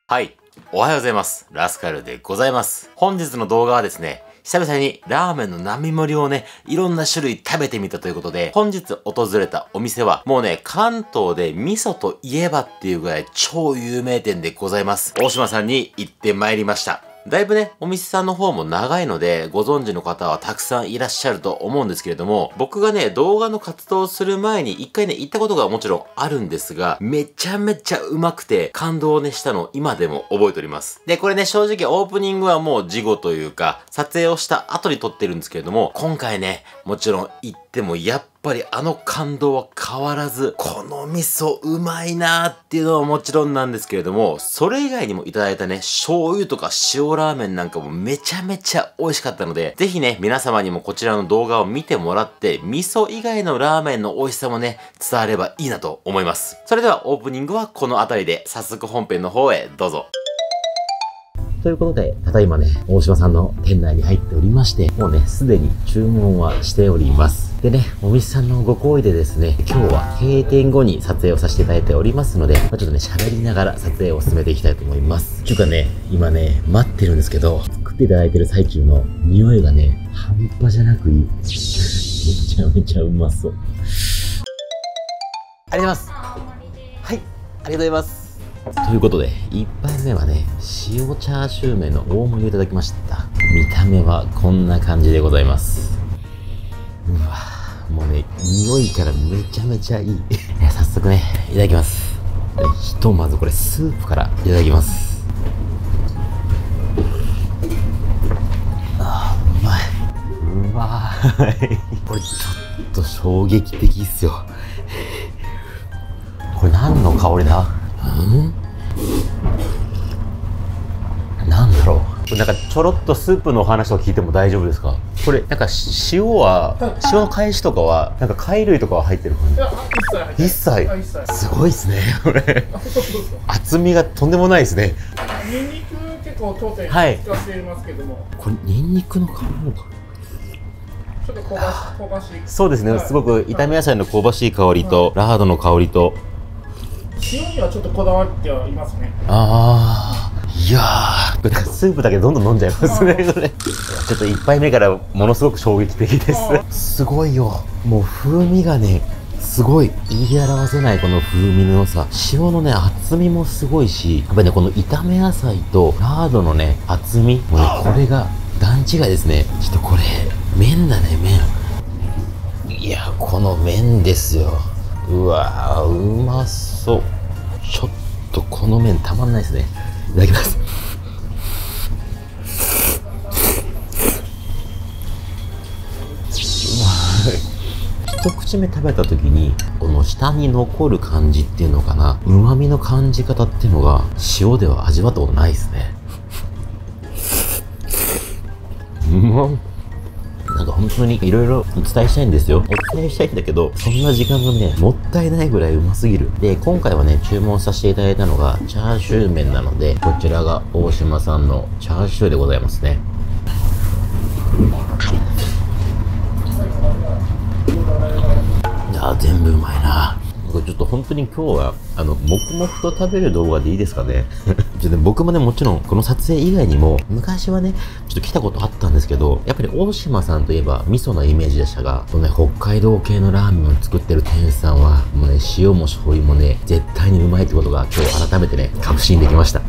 はい。おはようございます。ラスカルでございます。本日の動画はですね、久々にラーメンの並盛りをね、いろんな種類食べてみたということで、本日訪れたお店は、もうね、関東で味噌といえばっていうぐらい超有名店でございます。大島さんに行ってまいりました。だいぶね、お店さんの方も長いので、ご存知の方はたくさんいらっしゃると思うんですけれども、僕がね、動画の活動をする前に一回ね、行ったことがもちろんあるんですが、めちゃめちゃうまくて、感動をね、したのを今でも覚えております。で、これね、正直オープニングはもう事後というか、撮影をした後に撮ってるんですけれども、今回ね、もちろん行ってもやっぱりあの感動は変わらず、この味噌うまいなーっていうのはもちろんなんですけれども、それ以外にもいただいたね、醤油とか塩ラーメンなんかもめちゃめちゃ美味しかったので、ぜひね、皆様にもこちらの動画を見てもらって、味噌以外のラーメンの美味しさもね、伝わればいいなと思います。それではオープニングはこの辺りで、早速本編の方へどうぞ。ということで、ただいまね、大島さんの店内に入っておりまして、もうね、すでに注文はしております。でね、お店さんのご好意でですね、今日は閉店後に撮影をさせていただいておりますので、ちょっとね、喋りながら撮影を進めていきたいと思います。というかね、今ね、待ってるんですけど、作っていただいてる最中の匂いがね、半端じゃなくいい。めちゃめちゃうまそう。ありがとうございます。はい、ありがとうございます。ということで、1杯目はね、塩チャーシュー麺の大盛りをいただきました。見た目はこんな感じでございます。うわぁ、もうね、匂いからめちゃめちゃいい。早速ね、いただきます。ひとまずこれスープからいただきます。あー、うまい。うまーい。これちょっと衝撃的っすよ。これ何の香りだ？なんだろう。なんかちょろっとスープのお話を聞いても大丈夫ですか？これなんか塩の返しとかはなんか貝類とかは入ってる感じ？一切すごいですねこれ。厚みがとんでもないですね。 ニンニク結構当店使っていますけども、 これニンニクの香りなのかな？ ちょっと香ばしい。 そうですね、すごく炒め野菜の香ばしい香りと、ラードの香りと、 塩にはちょっとこだわってはいますね。 ああ、いやー、スープだけどんどん飲んじゃいますね、これ。ちょっと1杯目からものすごく衝撃的です。すごいよ。もう風味がね、すごい言い表せないこの風味の良さ。塩のね、厚みもすごいし、やっぱりね、この炒め野菜とラードのね、厚み、もうね、これが段違いですね。ちょっとこれ、麺だね、麺。いや、この麺ですよ。うわー、うまそう。ちょっとこの麺たまんないですね。いただきます。一口目食べた時にこの下に残る感じっていうのかな、旨味の感じ方っていうのが塩では味わったことないですね。なんか本当にいろいろお伝えしたいんですよ。お伝えしたいんだけど、そんな時間がね、もったいないぐらいうますぎる。で、今回はね、注文させていただいたのがチャーシュー麺なので、こちらが大島さんのチャーシューでございますね。いやー、全部うまいな。これちょっと本当に今日は黙々と食べる動画でいいですかね。僕もね、もちろんこの撮影以外にも昔はねちょっと来たことあったんですけど、やっぱり大島さんといえば味噌のイメージでしたが、このね、北海道系のラーメンを作ってる店主さんはもうね、塩も醤油もね絶対にうまいってことが今日改めてね確信できました。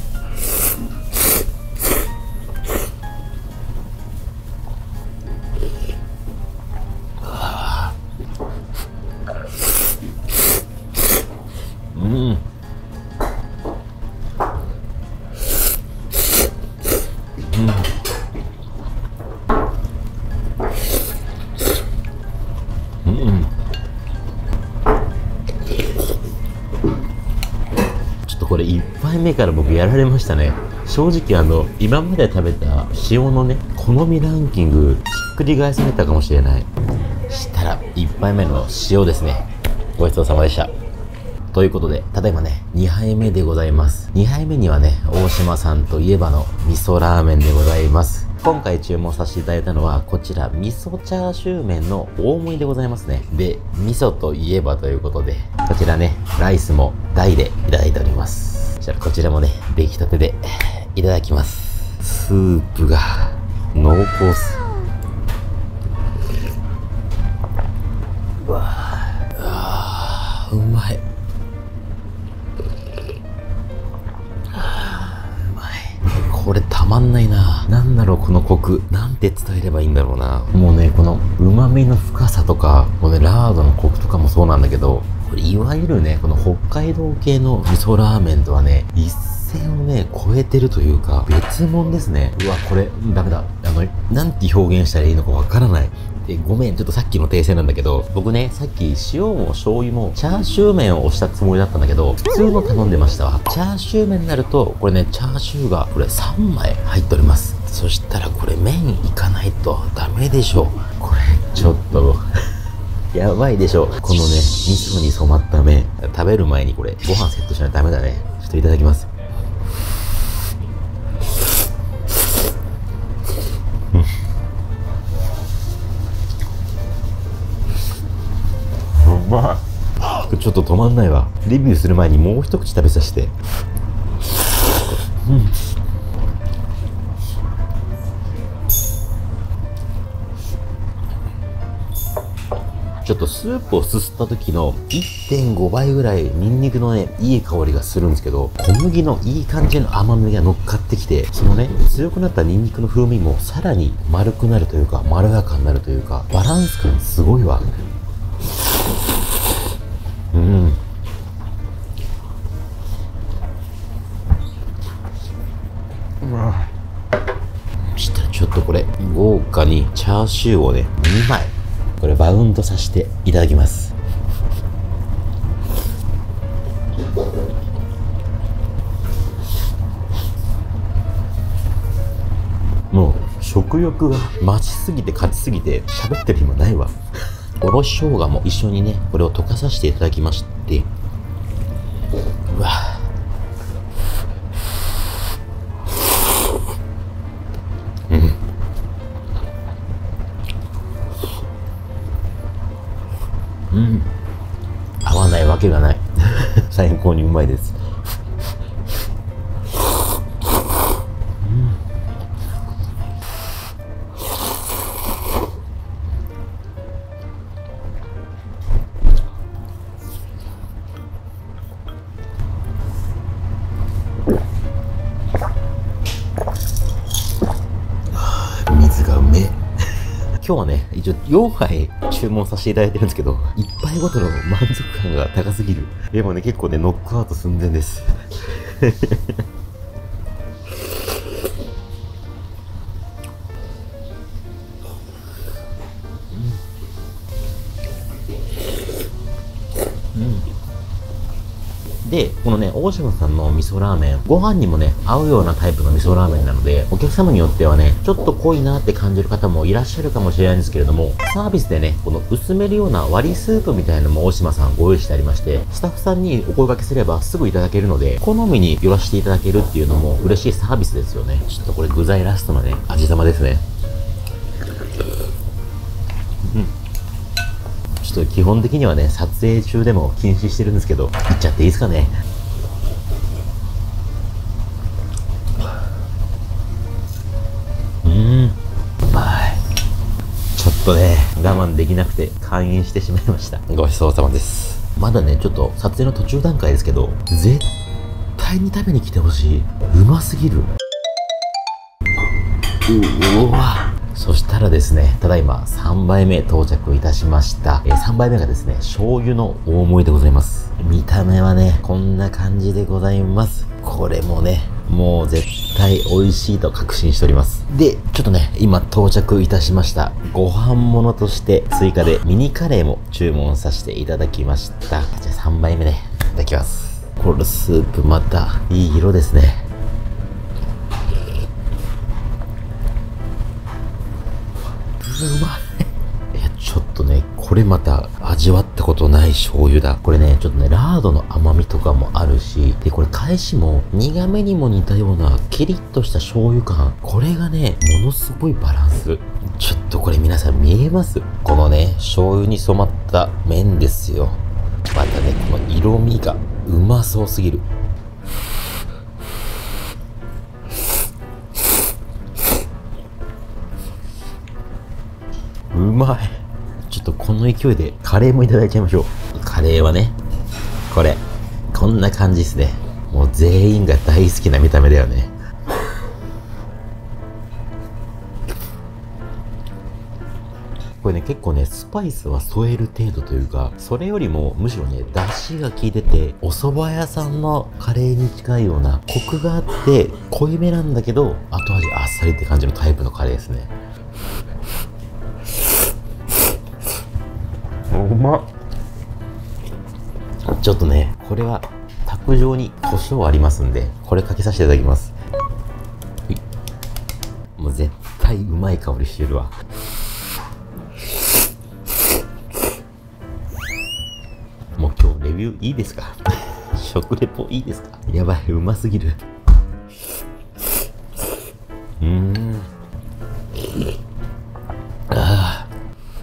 ちょっとこれ1杯目から僕やられましたね。正直今まで食べた塩のね好みランキングひっくり返されたかもしれない。したら1杯目の塩ですね。ごちそうさまでした。ということで、ただいまね、2杯目でございます。2杯目にはね、大島さんといえばの味噌ラーメンでございます。今回注文させていただいたのは、こちら、味噌チャーシュー麺の大盛りでございますね。で、味噌といえばということで、こちらね、ライスも大でいただいております。 じゃあこちらもね、出来たてでいただきます。スープが濃厚っす。うわあ、うまい。うまい。これたまんないな。なんだろう、このコク。なんて伝えればいいんだろうな。もうね、この旨味の深さとか、このね、ラードのコクとかもそうなんだけど、これいわゆるね、この北海道系の味噌ラーメンとはね、一線をね、超えてるというか、別物ですね。うわ、これ、ダメだ。なんて表現したらいいのかわからない。ごめん、ちょっとさっきの訂正なんだけど、僕ね、さっき塩も醤油もチャーシュー麺を押したつもりだったんだけど、普通の頼んでましたわ。チャーシュー麺になると、これね、チャーシューが、これ3枚入っております。そしたらこれ麺いかないとダメでしょ。これ、ちょっと、やばいでしょ。このね、味噌に染まった麺。食べる前にこれ、ご飯セットしないとダメだね。ちょっといただきます。うまい。ちょっと止まんないわ。レビューする前にもう一口食べさせて。ちょっとスープをすすった時の 1.5 倍ぐらいニンニクのね、いい香りがするんですけど、小麦のいい感じの甘みが乗っかってきて、そのね、強くなったニンニクの風味もさらに丸くなるというか、まろやかになるというか、バランス感すごいわ。うん。そしたらちょっとこれ、豪華にチャーシューをね、2枚。これバウンドさせていただきます。もう食欲が増しすぎて勝ちすぎて喋ってる暇ないわ。おろし生姜も一緒にね、これを溶かさせていただきまして、うわ合わないわけがない。最高にうまいです。水がうめえ。今日はね、一応4杯注文させていただいてるんですけど、1杯ごとの満足感が高すぎる。でもね、結構ね、ノックアウト寸前です。で、このね、大島さんの味噌ラーメン、ご飯にもね、合うようなタイプの味噌ラーメンなので、お客様によってはね、ちょっと濃いなって感じる方もいらっしゃるかもしれないんですけれども、サービスでね、この薄めるような割りスープみたいなのも大島さんご用意してありまして、スタッフさんにお声掛けすればすぐいただけるので、好みによらしていただけるっていうのも嬉しいサービスですよね。ちょっとこれ具材ラストのね、味玉ですね。ちょっと基本的にはね、撮影中でも禁止してるんですけど、いっちゃっていいですかね。うまい。ちょっとね、我慢できなくて開飲してしまいました。ごちそうさまです。まだね、ちょっと撮影の途中段階ですけど、絶対に食べに来てほしい。うますぎる。うわ。そしたらですね、ただいま3杯目到着いたしました。3杯目がですね、醤油の大盛りでございます。見た目はね、こんな感じでございます。これもね、もう絶対美味しいと確信しております。で、ちょっとね、今到着いたしました。ご飯物として追加でミニカレーも注文させていただきました。じゃあ3杯目ね、いただきます。これスープまたいい色ですね。うまい。いや、ちょっとね、これまた味わったことない醤油だ。これね、ちょっとね、ラードの甘みとかもあるし、で、これ返しも苦めにも似たようなキリッとした醤油感。これがね、ものすごいバランス。ちょっとこれ皆さん見えます？このね、醤油に染まった麺ですよ。またね、この色味がうまそうすぎる。 うまい。ちょっとこの勢いでカレーもいただいちゃいましょう。カレーはね、こんな感じですね。もう全員が大好きな見た目だよね。これね、結構ね、スパイスは添える程度というか、それよりもむしろね、出汁が効いてて、お蕎麦屋さんのカレーに近いようなコクがあって濃いめなんだけど、後味あっさりって感じのタイプのカレーですね。うまっ。ちょっとね、これは卓上に胡椒ありますんで、これかけさせていただきます。もう絶対うまい香りしてるわ。もう今日レビューいいですか？食レポいいですか？やばい、うますぎる。ああ。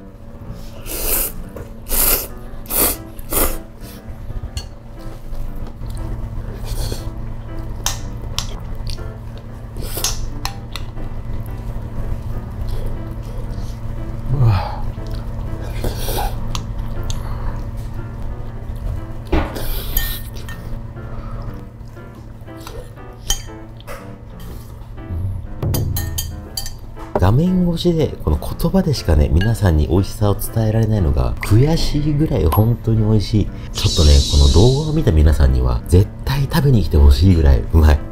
画面越しでこの言葉でしかね、皆さんに美味しさを伝えられないのが悔しいぐらい本当に美味しい。ちょっとね、この動画を見た皆さんには絶対食べに来てほしいぐらいうまい。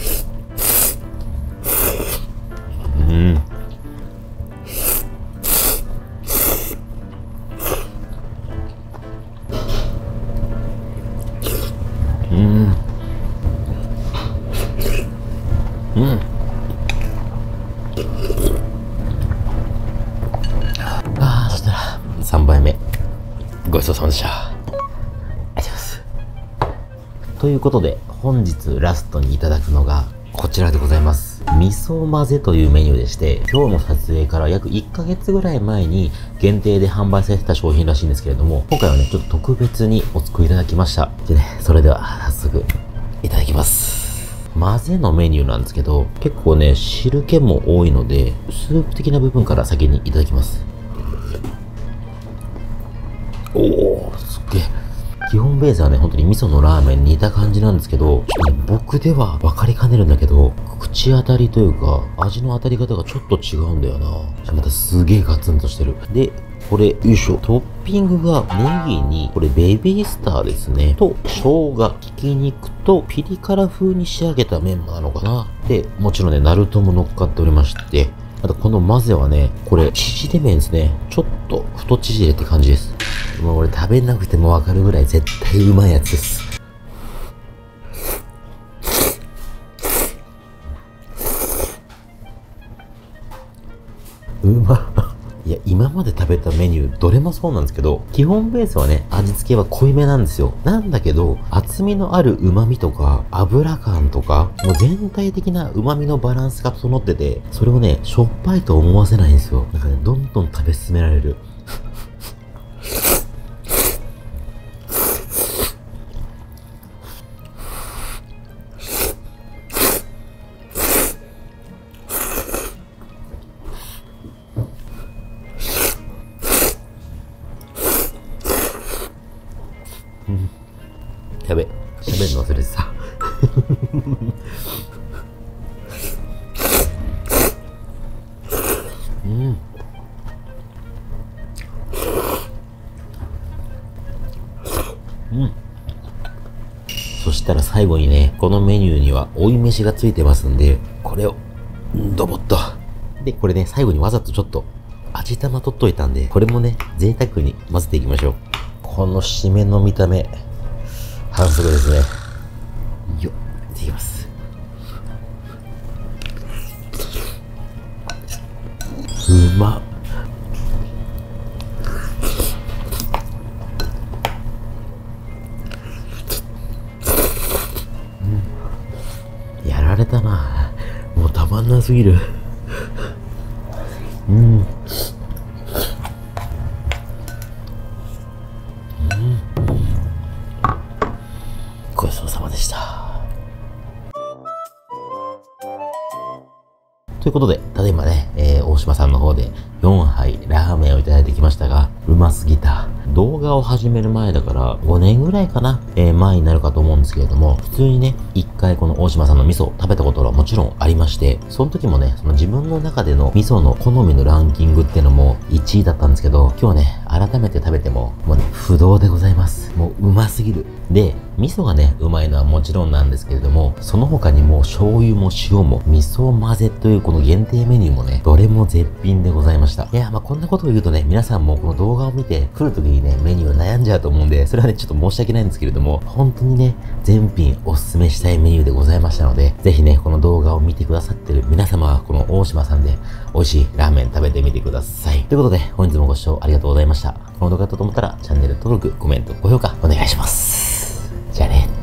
そしたら3杯目ごちそうさまでした。ありがとうございます。ということで本日ラストにいただくのがこちらでございます。味噌混ぜというメニューでして、今日の撮影から約1ヶ月ぐらい前に限定で販売されてた商品らしいんですけれども、今回はねちょっと特別にお作りいただきました。でね、それでは早速いただきます。混ぜのメニューなんですけど、結構ね汁気も多いのでスープ的な部分から先にいただきます。おー、すっげえ。基本ベースはね、本当に味噌のラーメンに似た感じなんですけど、ちょっとね、僕では分かりかねるんだけど、口当たりというか、味の当たり方がちょっと違うんだよな。またすげえガツンとしてる。で、これ、よいしょ。トッピングがネギに、これベビースターですね。と、生姜、ひき肉とピリ辛風に仕上げたメンマなのかな。で、もちろんね、ナルトも乗っかっておりまして、あとこの混ぜはね、これ、縮れ麺ですね。ちょっと太縮れって感じです。もう俺食べなくてもわかるぐらい絶対うまいやつです。うまっ。いや、今まで食べたメニューどれもそうなんですけど、基本ベースはね、味付けは濃いめなんですよ。なんだけど、厚みのある旨味とか、油感とか、もう全体的な旨味のバランスが整ってて、それをね、しょっぱいと思わせないんですよ。なんかね、どんどん食べ進められる。やべ、喋るの忘れてた。そしたら最後にね、このメニューには追い飯がついてますんで、これをドボッと。で、これね、最後にわざとちょっと味玉取っといたんで、これもね、贅沢に混ぜていきましょう。この締めの見た目、反則ですね。よっ、いただきます。うまっ。やられたな。もうたまんなすぎる。ごちそうさまでした。ということで、ただいまね、お大島さんの方で4杯ラーメンをいただいてきましたが、うますぎた。動画を始める前だから5年ぐらいかな、前になるかと思うんですけれども、普通にね、一回この大島さんの味噌食べたことはもちろんありまして、その時もね、その自分の中での味噌の好みのランキングっていうのも1位だったんですけど、今日ね、改めて食べても、もうね、不動でございます。もううますぎる。で、味噌がね、うまいのはもちろんなんですけれども、その他にも醤油も塩も味噌混ぜというこの限定メニューもね、どれも絶品でございました。いや、こんなことを言うとね、皆さんもこの動画を見て来る時にね、メニュー悩んじゃうと思うんで、それはね、ちょっと申し訳ないんですけれども、本当にね、全品おすすめしたいメニューでございましたので、ぜひね、この動画を見てくださってる皆様は、この大島さんで美味しいラーメン食べてみてください。ということで、本日もご視聴ありがとうございました。この動画だったと思ったら、チャンネル登録、コメント、高評価お願いします。じゃあね。